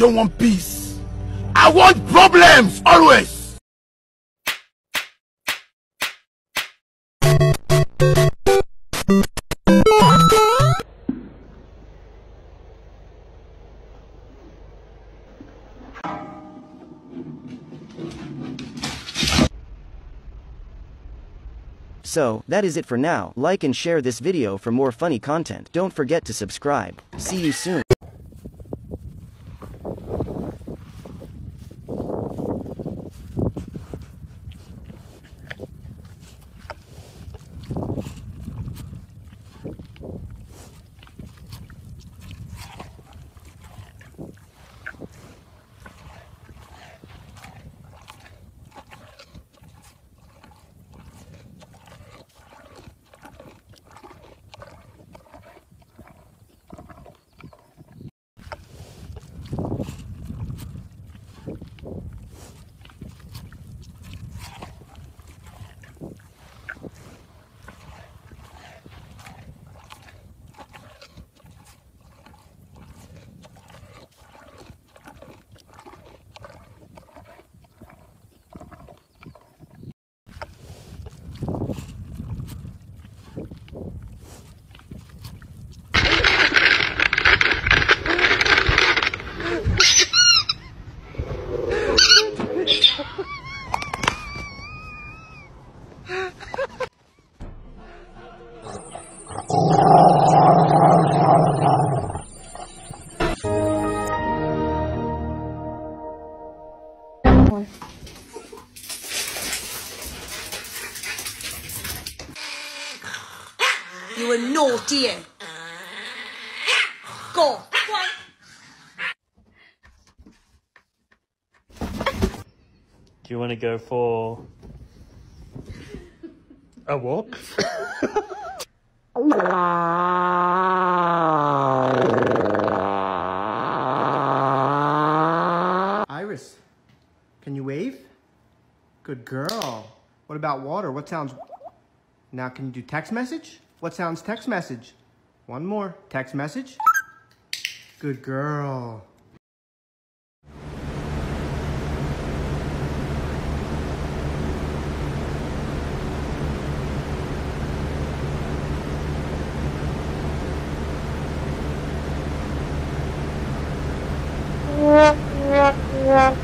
don't want peace. I want problems always. So, that is it for now. Like and share this video for more funny content. Don't forget to subscribe. See you soon. You were naughty. Go. Do you want to go for a walk? Iris, can you wave? Good girl. What about water? What sounds... Now can you do text message? What sounds text message? One more. Text message. Good girl. Yeah.